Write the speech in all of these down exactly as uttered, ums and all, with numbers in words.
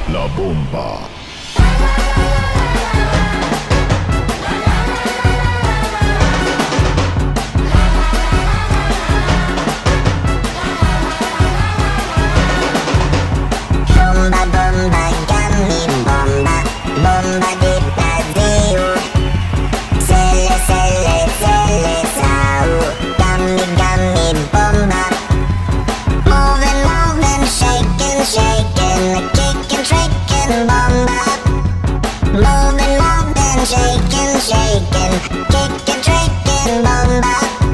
La bomba. Bomba, bomba, gummy bomba, bomba di Brasil. Selle, selle, selle, sau. Gummy, gummy bomba. Moving, moving, shaking, shaking, kicking, shaking bomba. Moving, moving, shaking, shaking, kicking, shaking bomba.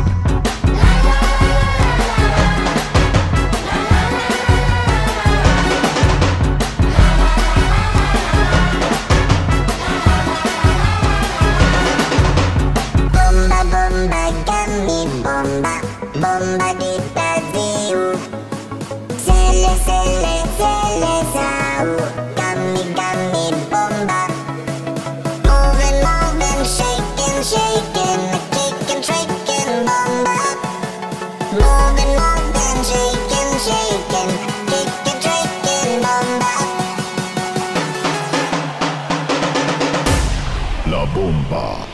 Bomba, gummy bomba, bomba di Brasil. Selle, selle, selle, sau. Gummy, gummy bomba. Moving, moving, shaking, shaking, kicking, shaking bomba. Moving, moving, shaking, shaking, kicking, shaking bomba. La bomba.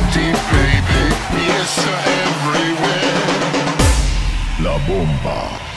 La bomba.